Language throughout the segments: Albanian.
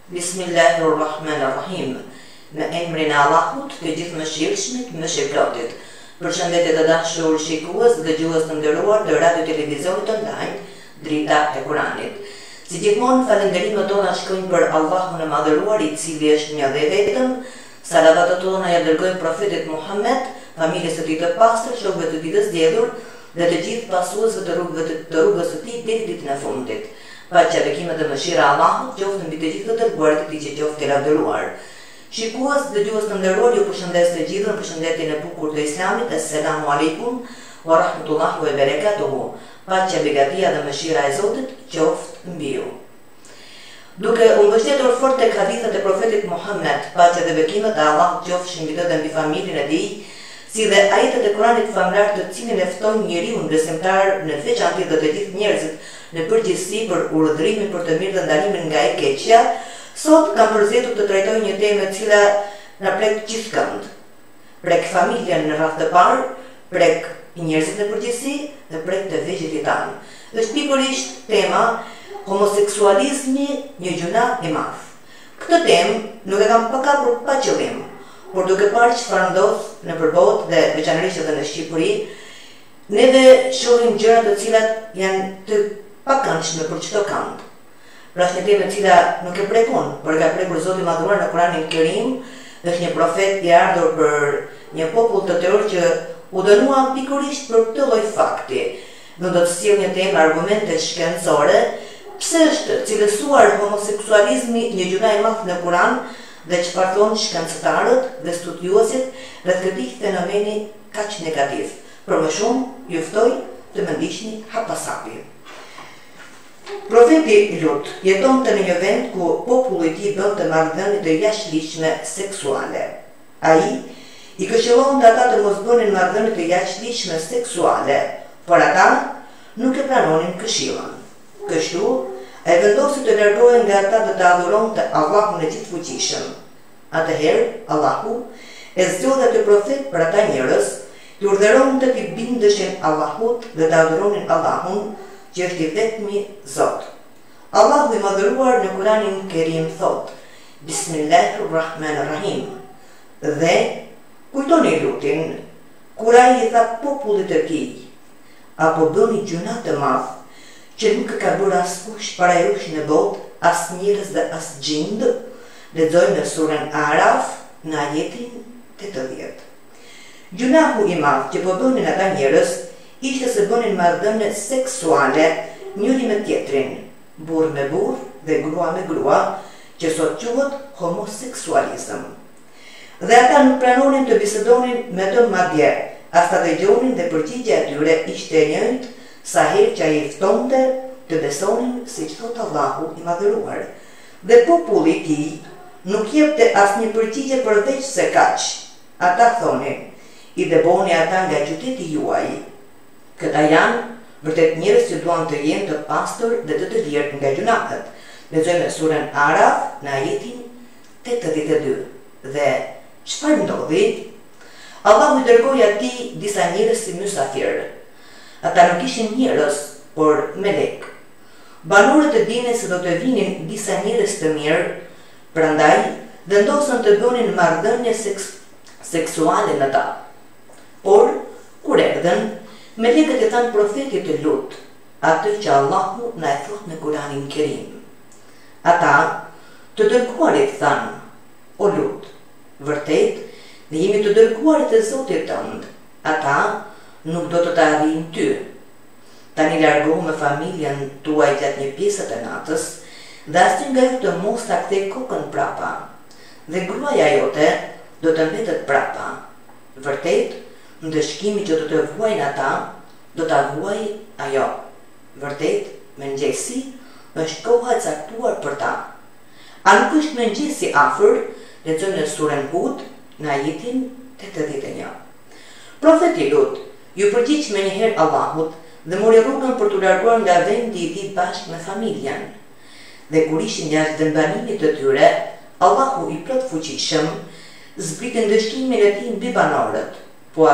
Bismillahirrahmanirrahim. Në emrin e Allahut, të gjithë mëshirshmit, mëshirëplotit. Përshëndetje të dashur shikues dhe dëgjues të nderuar të radio televizionit online, Drita e Kuranit. Si gjithmonë, falënderimet tona shkojnë për Allahun e Madhëruar, i cili është një dhe vetëm. Salavatet tona ja dërgojmë profetit Muhammed, familjes së tij të pastër, shokëve të tij të zgjedhur dhe të gjithë pasuesve të rrugës së tij deri ditën e fundit. Paqja, bekimet dhe mëshira e Allahut qoftë mbi të gjithë të dërguarit e tij që qoftë i lavdëruar. Shikues dhe dëgjues të nderuar, ju përshëndes të gjithë në përshëndetjen e bukur të Islamit. Assalamu alaikum wa rahmatullahi wa barakatuhu. Paqja, begatia dhe mëshira e Zotit qoftë mbi ju. Duke u mbështetur fort tek hadithet e profetit Muhammed, paqja dhe bekimet e Allahut qofshin mbi të dhe mbi familjen e tij, si dhe ajetet e Kuranit famlar të cilin e ftojnë njeriu besimtar në veçantë dhe të gjithë njerëzit në përgjithësi për urdhërimin për të mirë dhe ndalimin nga e keqja, sot kam përzitur të trajtoj një temë e cila na prek gjithëkënd. Prek familjen në radhë të parë, prek njerëzit në përgjithësi dhe prek të vegjëlit tanë. Është pikërisht tema homoseksualizmi, një gjuna i madh. Këtë temë nuk e kam pakapur pa qëllim, por duke parë çfarë ndodh në botë dhe veçanërisht edhe në Shqipëri, neve shohim gjëra të cilat janë të pakëndshme për çdo kënd. Pra është një temë e cila nuk e prekon, por ka prekur Zoti i Madhëruar në Kuranin Kerim, është një profet i ardhur për një popull të tërë që u dënuan pikërisht për këtë lloj fakti. Do të sjell një temë argumente shkencore, pse është cilësuar homoseksualizmi një gjuna e madh në Kuran dhe çfarë thonë shkencëtarët dhe studiuesit rreth këtij fenomeni kaq negativ. Për më shumë, ju ftoj të më ndiqni hapasapi. Profeti Lut jetonte në një vend ku populli i tij bënte marrëdhënie të jashtëligjshme seksuale. Ai i këshillonte ata të mos bënin marrëdhënie të jashtëligjshme seksuale, por ata nuk e pranonin këshillën. Kështu, ai vendosi të largohen nga ata dhe të adhuronte Allahun e gjithfuqishëm. Atëherë, Allahu e zgjodhi atë profet për ata njerëz, të urdhëronte të bindeshin Allahut dhe të adhuronin Allahun, që është i vetmi Zot. Allahu i Madhëruar në Kuranin Kerim thot: Bismillahirrahmanirrahim. Dhe kujtoni Lutin, kur ai i tha popullit të tij: apo bëni gjuna të madh, që nuk e ka bërë askush para jush në botë, as njerëz dhe as xhind. Lexojmë në surën Araf në ajetin 80. Gjunahu i madh që po bënin ata njerëz ishte se bënin marrëdhënie seksuale njëri me tjetrin, burr me burr dhe grua me grua, që sot quhet homoseksualizëm. Dhe ata nuk pranonin të bisedonin me të madje, as ta dëgjonin dhe përgjigjja e tyre ishte e njëjtë sa herë që ai i ftonte të besonin siç thot Allahu i Madhëruar. Dhe populli i tij nuk jepte asnjë përgjigje përveç se kaq. Ata thonin: i dëboni ata nga qyteti juaj. Këta janë vërtet njerëz që duan të jenë të pastër dhe të lirë nga gjunahet. Lexojmë surën Araf në ajetin 82. Dhe çfarë ndodhi? Allahu i dërgoi atij disa njerëz si mysafir. Ata nuk ishin njerëz, por melek. Banorët e dinën se do të vinin disa njerëz të mirë, prandaj vendosën të bënin marrëdhënie seksuale me ta. Por kur erdhën, melekët e thanë profetit të Lut atë që Allahu na e thot në Kuranin Kerim. Ata të dërguarit thanë: o Lut, vërtet ne jemi të dërguarit e Zotit tënd. Ata nuk do të të arrijnë ty. Tani largohu me familjen tuaj gjatë një pjesë të natës dhe asnjë nga ju të mos ta kthej kokën prapa. Dhe gruaja jote do të mbetet prapa. Vërtet, ndëshkimi që do të vuajnë ata, do ta vuajë ajo. Vërtet, mëngjesi është koha e caktuar për ta. A nuk është mëngjesi afër? Lexojmë në surën Hud në ajetin 81. Profeti Lut ju përgjigj menjëherë Allahut dhe mori rrugën për t'u larguar nga vendi i tij bashkë me familjen. Dhe kur ishin jashtë dëmbanimit të tyre, Allahu i plot fuqishëm zbriti ndëshkimin e tij mbi banorët. Po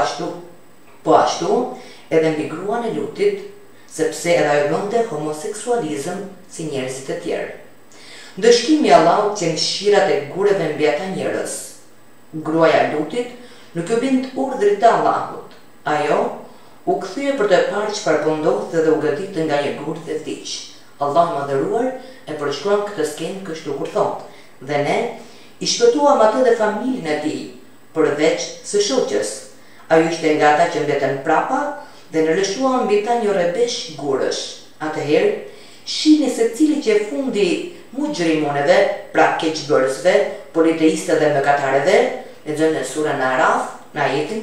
ashtu edhe mbi gruan e Lutit, sepse edhe ajo bënte homoseksualizëm si njerëzit e tjerë. Dëshkimi Allahut që mëshirat e gureve mbi ata njerëz. Gruaja e Lutit nuk u bind urdhrit të Allahut. Ajo u kthye për të parë çfarë po ndodhte dhe u goditë nga një gur dhe vdiq. Allahu i Madhëruar e përshkruan këtë skenë kështu kur thotë: "Dhe ne i shpëtuam atë dhe familjen e tij, përveç së shoqës. Ajo ishte nga ata që mbetën prapa dhe në lëshuam mbi ta një rrebesh gurësh. Atëherë shihni se cili që e fundi mujrimuneve, pra keqbërësve, politeistëve dhe mëkatarëve." Lexojmë në surën Araf, në ajetin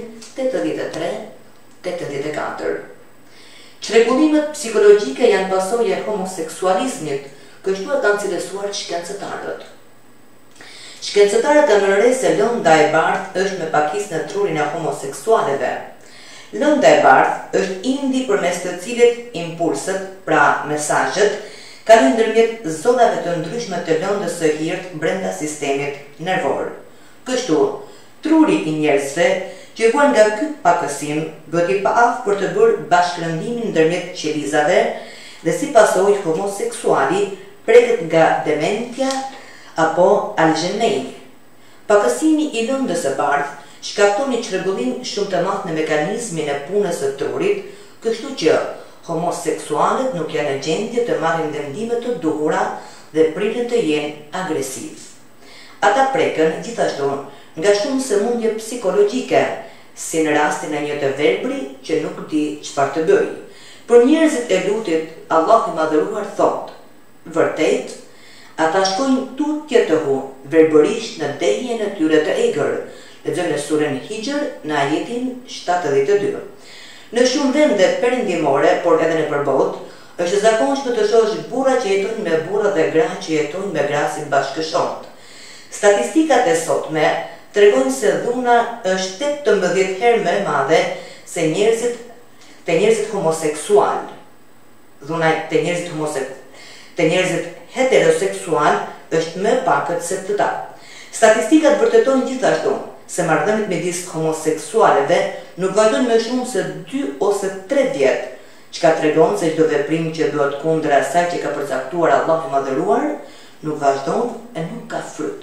83-84. Çrregullimet psikologjike janë pasojë e homoseksualizmit, kështu e kanë cilësuar shkencëtarët. Shkencëtarët kanë rënë se lënda e bardhë është me pakisë në trurin e homoseksualeve. Lënda e bardhë është indi përmes të cilit impulset, pra mesazhet, kalojnë ndërmjet zonave të ndryshme të lëndës së hirt brenda sistemit nervor. Kështu, truri i njerëzve që vuan nga ky pakësim bëhet i paaftë për të bërë bashkëlëndimin ndërmjet qelizave dhe si pasojë homoseksuali preket nga dementia apo Alzheimer. Pakësimi i lëndës së bardhë shkakton një çrregullim shumë të madh në mekanizmin e punës së trurit, kështu që homoseksualët nuk janë në gjendje të marrin vendime të duhura dhe pritet të jenë agresiv. Ata preken gjithashtu nga shumë sëmundje psikologjike, si në rastin e një të verbri që nuk di çfarë të bëjë. Për njerëzit e Lutit, Allahu i Madhëruar thotë: "Vërtet, ata shkojnë tutje të hu, verbërisht në dehjen e tyre të egër." Lexojmë në surën Hijr në ajetin 72. Në shumë vende perëndimore, por edhe në përbot, është e zakonshme të shohësh burra që jetojnë me burra dhe gra që jetojnë me gra si bashkëshortë. Statistikat e sotme tregojnë se dhuna është 18 herë më e madhe se njerëzit homoseksual. Dhuna te njerëzit heteroseksual është më pakët se këta. Statistikat vërtetojnë gjithashtu se marrëdhëniet midis homoseksualeve nuk vazhdojnë më shumë se 2 ose 3 vjet, çka tregon se çdo veprim që bëhet kundër asaj që ka përcaktuar Allahu i Madhëruar nuk vazhdon e nuk ka fryt.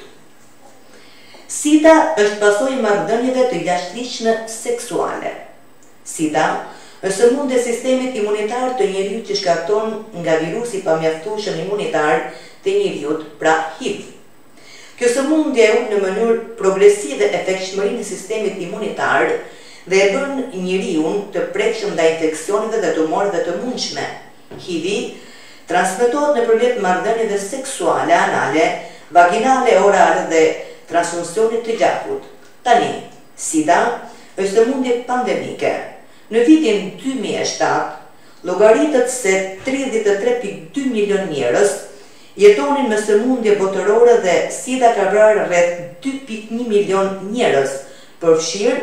SIDA është pasojë e marrëdhënieve të jashtëligjshme seksuale. SIDA është sëmundje e sistemit imunitar të njeriut që shkakton nga virusi pamjaftueshëm imunitar të njeriut, pra HIV. Kjo sëmundje ul në mënyrë progresive efektshmërinë e sistemit imunitar dhe e bën njeriun të prekshëm ndaj infeksioneve dhe tumorëve të mundshme. HIV-i transmetohet nëpërmjet marrëdhënieve seksuale anale, vaginale, orale dhe transfusionit të gjakut. Tani, SIDA është sëmundje pandemike. Në vitin 2007, llogaritet se 33.2 milion njerëz jetonin me sëmundje botërore dhe SIDA ka vrarë rreth 2.1 milion njerëz, përfshirë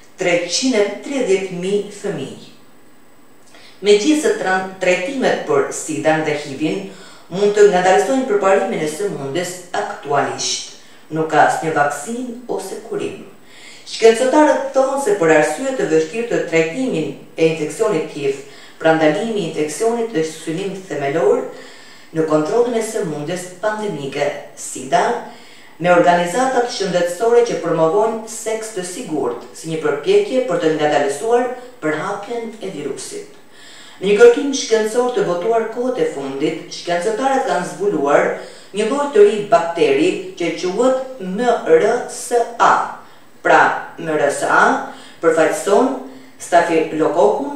330.000 fëmijë. Megjithëse trajtimet për SIDA dhe HIV-in mund të ngadalësojnë përparimin e sëmundjes, aktualisht nuk ka asnjë vaksinë ose kurim. Shkencëtarët thonë se për arsye të vështirë të trajtimin e infeksionit HIV, pra ndalimi i infeksionit është synim themelor në kontrollin e sëmundjes pandemike SIDA, me organizatat shëndetësore që promovojnë seks të sigurt si një përpjekje për të ngadalësuar përhapjen e virusit. Në një kërkim shkencor të botuar kohët e fundit, shkencëtarët kanë zbuluar një lloj të ri bakteri që quhet MRSA. Pra, MRSA përfaqëson Staphylococcus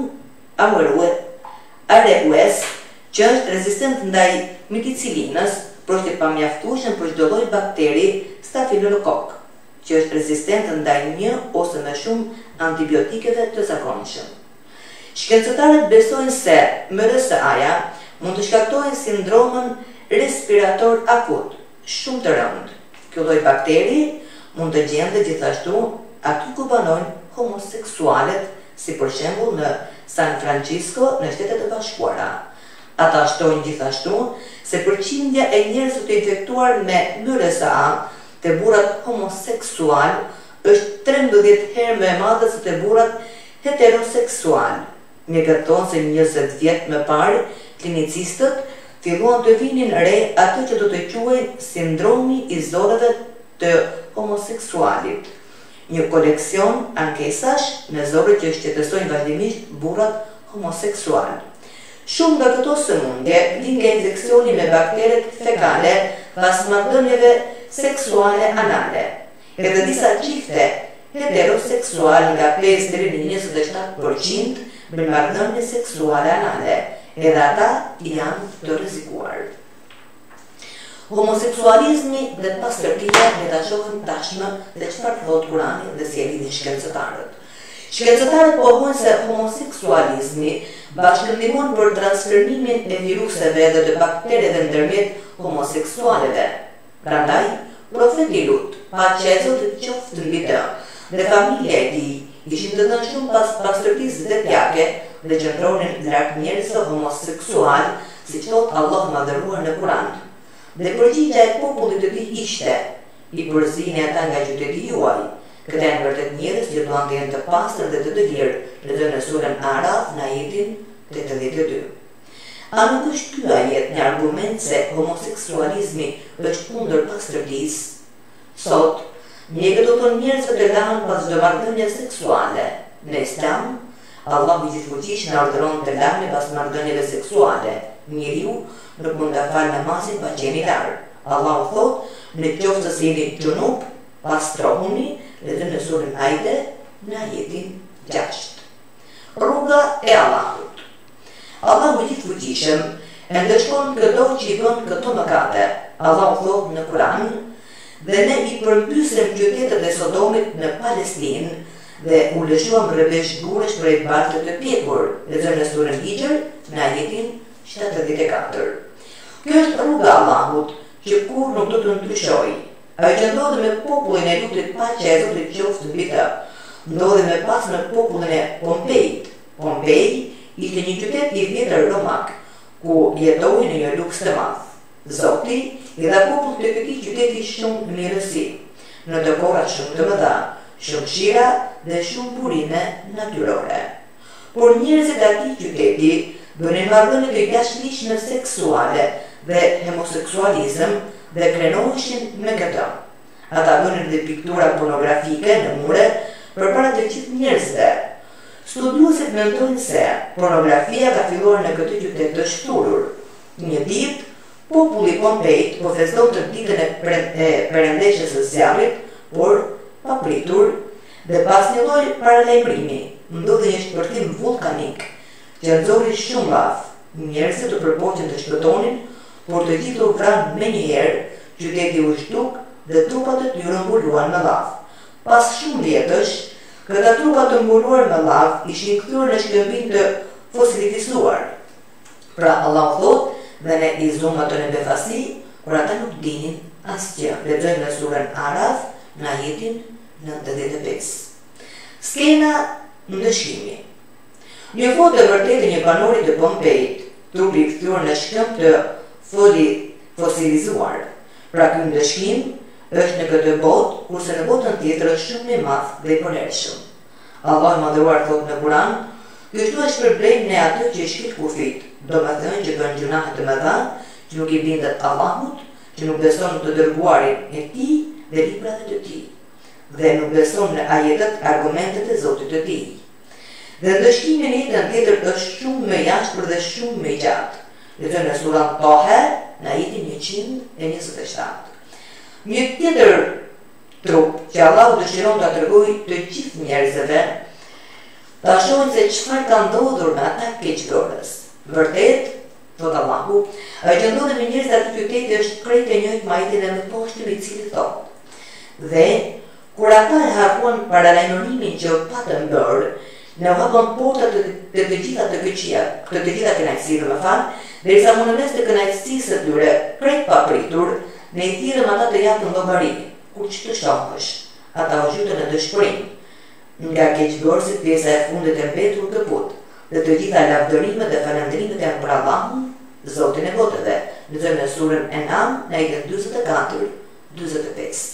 aureus, që është rezistent ndaj metiциlinës, por është i pamjaftueshëm për çdo lloj bakteri Staphylococcus, që është rezistent ndaj një ose më shumë antibiotikeve të zakonshëm. Shkencëtarët besojnë se MRSA-ja mund të shkaktojë sindromën respirator akut, shumë të rëndë. Kjo lloj bakteri mund të gjendet gjithashtu aty ku banojnë homoseksualet, si për shembull në San Francisco në Shtetet e Bashkuara. Ata shtojnë gjithashtu se përqindja e njerëzve të infektuar me MRSA të burrat homoseksual është 13 herë më e madhe se të burrat heteroseksual. Një gëton se 20 vjet më parë, klinicistët filluan të vinin re atë që do të quajnë sindromi i zorëve të homoseksualit, një koleksion ankesash me zorë që shqetësojnë vazhdimisht burrat homoseksual. Shumë nga këto sëmundje vijnë nga infeksioni me bakteret fekale pas marrëdhënieve seksuale anale. Edhe disa çifte heteroseksual nga 5 deri në 27% me marrëdhënie seksuale anale, edhe ata janë të rrezikuar. Homoseksualizmi dhe pastërtia ne ta shohim tashmë dhe çfarë thotë Kurani dhe si e lidhin shkencëtarët. Shkencëtarët pohojnë se homoseksualizmi bashkëndihmon për transferimin e viruseve dhe të baktereve ndërmjet homoseksualeve. Prandaj, profeti Lut, paqja e Zotit qoftë mbi të, dhe familja e tij ishin të dhënë shumë pas pastërtisë vetjake dhe qëndronin larg njerëzve homoseksual, siç thot Allahu madhëruar në Kur'an. Dhe përgjigja e popullit të tij ishte: i përzini ata nga qyteti juaj. Këta janë vërtet njerëz që duan të jenë të pastër dhe të lirë, lexojmë në surën Araf në ajetin 82. A nuk është ky ajet një argument se homoseksualizmi është kundër pastërtisë? Sot, njëri do thonë njerëzve të lahen pas çdo marrëdhënie seksuale. Në Islam, Allahu i Gjithëfuqish na urdhëron të lahemi pas marrëdhënieve seksuale. Njeriu nuk mund ta falë namazin pa qenë i larë. Allahu thotë, në qoftë se jeni xhunup, pastrohuni, dhe në surën Ajde, në ajetin 6. Rruga e Allahut. Allahu i Gjithëfuqishëm e ndëshkon këto që i bën këto mëkate. Allahu thotë në Kur'an: dhe ne i përmbysëm qytetet e Sodomit në Palestinë dhe u lëshuam rrebesh guresh prej barkëve të pjekur. Lexojmë në surën Hijr, në ajetin 74. Kjo është rruga e Allahut që kur nuk do të ndryshojë. Ajo që ndodhi me popullin e Lutit, paqja e Zotit qoftë mbi të, ndodhi me pas me popullin e Pompejit. Pompej ishte një qytet i vjetër romak, ku jetoi në një luks të madh. Zoti i dha popullit të këtij qyteti shumë mirësi, në të kohra shumë të mëdha, shumë shira dhe shumë burime natyrore. Por njerëzit e atij qyteti bënin marrëdhënie të jashtëligjshme seksuale dhe homoseksualizëm dhe krenoheshin me këtë. Ata bënin dhe piktura pornografike në mure përpara të gjithë njerëzve. Studiuesit mendojnë se pornografia ka filluar në këtë qytet të shturur. Një ditë, populli Pompejt po festonte ditën e perëndeshjes së zjarrit, por papritur, dhe pas një lloj paralajmërimi, ndodhi një shpërthim vulkanik që nxorri shumë laf. Njerëzit u përpoqën të shpëtonin, por të gjithë u vranë menjëherë, qyteti u shtuk dhe trupat e tyre mbuluan me laf. Pas shumë vjetësh, këta trupa të mbuluar me laf ishin kthyer në shkëmbim të fosilifisuar. Pra Allah thotë, dhe ne i zuam ato në befasi, kur ata nuk dinin asgjë. Lexojmë në surën Araf, në ajetin 95. Skena ndëshkimi. Një foto e vërtetë një banori të Pompejit, trupi i kthyer në shkëmb të fosilizuar. Pra ky ndëshkim është në këtë botë, kurse në botën tjetër është shumë i madh dhe i polershëm. Allah i madhëruar thotë në Kur'an: kështu është problemi në atë që shkit kufit, domethënë që bën gjunahe të mëdha, që nuk i bindet Allahut, që nuk beson në të dërguarin e tij dhe librat e tij, dhe nuk beson në ajetet, argumentet e Zotit të tij. Dhe ndëshkimi në jetën tjetër është shumë më jashtër dhe shumë më i gjatë. Lexojmë në surën Tahe, në ajetin 127. Një tjetër trup që Allahu dëshiron ta tregojë të gjithë njerëzve, ta shohin se çfarë ka ndodhur me ata keqbërës. Vërtet, thot Allahu, ajo që ndodhi me njerëzit aty qyteti është krejt e njëjtë me ajetin e mëposhtëm i cili thotë: dhe kur ata e harruan paralajmërimin që patën bërë, në hapën portat të të gjitha të kënaqësive, më fal, derisa më në mes të kënaqësisë së tyre, krejt papritur, ne i thirrëm ata të japin llogari. Kur që të shohësh, ata u zhytën në dëshpërim. Nga keqbërësit pjesa e fundit e mbetur kaput, dhe të gjitha lavdërimet dhe falënderimet janë për Allahun, Zotin e botëve. Lexojmë në surën Enam, në ajetin 44-45.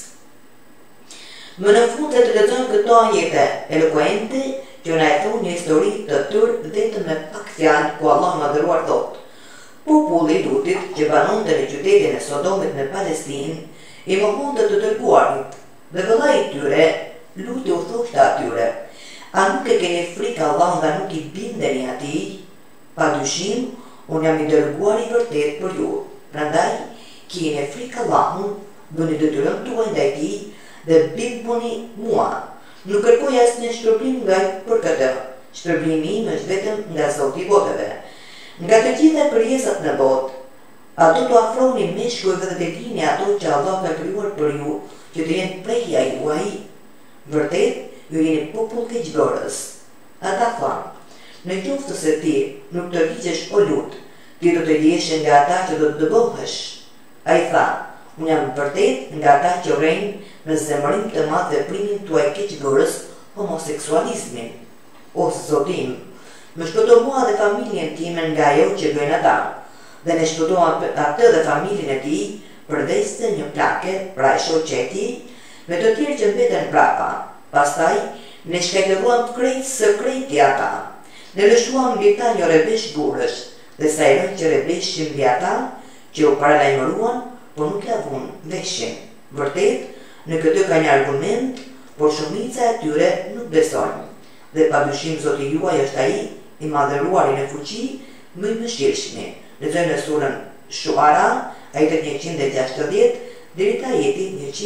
Më në fund të lexojmë këto ajete elokuente që na e thonë një histori të tërë vetëm me pak fjalë, ku Allah madhëruar thotë: populli i Lutit që banonte në qytetin e Sodomit në Palestinë i mohonte të dërguarit dhe vëllai i tyre Luti u thoshte atyre: "A nuk e keni frikë Allah nga nuk i bindeni atij? Padyshim, unë jam i dërguar i vërtet për ju. Prandaj, keni frikë Allahun, bëni detyrën tuaj ndaj tij dhe binduni mua. Nuk kërkoj asnjë shpërblim nga ju për këtë. Shpërblimi im është vetëm nga Zoti i botëve. Nga të gjitha krijesat në botë, ato të afroni meshkujve dhe të lini ato që Allah ka krijuar për ju, që të jenë prehja juaj. Vërtet, ju jeni popull keqbërës." Ata thanë: "Në qoftë se ti nuk të ligjesh o Lut, ti do të jesh nga ata që do të dëbohesh." Ai tha: "Unë jam vërtet nga ata që urrejnë në zemërim të madh veprimin tuaj keqbërës, homoseksualizmin. O Zotim, më shpëto mua dhe familjen time nga ajo që bëjnë ata, dhe ne shpëto atë dhe familjen e tij përdesë një plake, pra e shoqeti, me të tjerë që mbeten prapa. Pastaj, ne shkatëruam krejt së krejti ata. Ne lëshuam mbi ta një rebesh burrësh, dhe sa i rënë që rebeshin mbi ata, që u paralajmëruan, por nuk lavun veshin. Vërtet, në këtë ka një argument, por shumica e tyre nuk besojnë. Dhe padyshim Zoti juaj është ai i madhëruari në fuqi, më i mëshirshmi." Lexojmë në surën Shuara, ajetet 160 deri te ajeti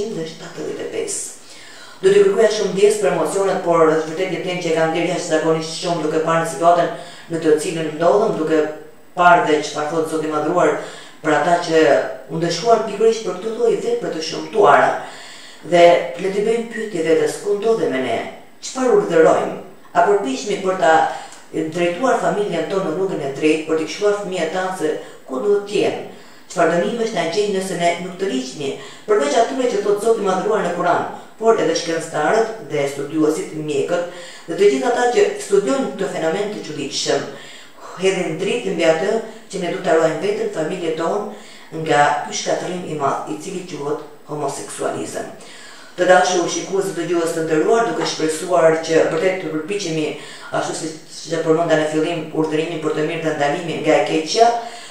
175. Do të kërkoja shumë ndjes për emocionet, por vërtet jetem që e kam dhënë jashtëzakonisht shumë duke parë situatën në të cilën ndodhem, duke parë dhe çfarë thotë Zoti i madhëruar për ata që u ndëshkuan pikërisht për këtë lloj vepre të shëmtuara. Dhe le të bëjmë pyetje vetes, ku ndodhem ne? Çfarë urdhërojmë? A përpiqemi për ta drejtuar familjen tonë në rrugën e drejtë, për t'i këshuar fëmijët tanë se ku duhet të jenë? Çfarë dënimesh na gjejnë nëse ne nuk të ligjni? Përveç atyre që thotë Zoti i madhëruar në Kur'an, por edhe shkencëtarët dhe studiuesit, mjekët dhe të gjithë ata që studiojnë këtë fenomen të çuditshëm, hedhin dritë mbi atë që ne duhet ta ruajmë veten, familjen tonë nga ky shkatërrim i madh i cili quhet homoseksualizëm. Të dashur shikues dhe dëgjues të nderuar, duke shpresuar që vërtet të përpiqemi ashtu siç e përmenda në fillim urdhërimin për të mirë dhe ndalimin nga e keqja,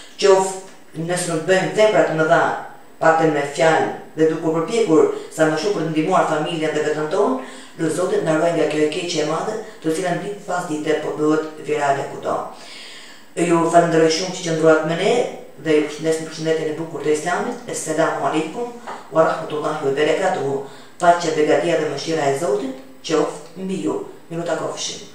qoftë nëse nuk bëjmë vepra të mëdha, paktën me fjalë dhe duke përpjekur sa më shumë për të ndihmuar familjen dhe veten tonë, lut Zotit na ruaj nga kjo e keqje e madhe, të cilën ditë pas dite po bëhet virale kudo. Ju falenderoj shumë që qëndruat me ne dhe ju përshëndes në përshëndetjen e bukur të Islamit. Assalamu alaikum wa rahmatullahi wa barakatuhu. Paqja, begatia dhe mëshira e Zotit qoftë mbi ju. Ju takofshim.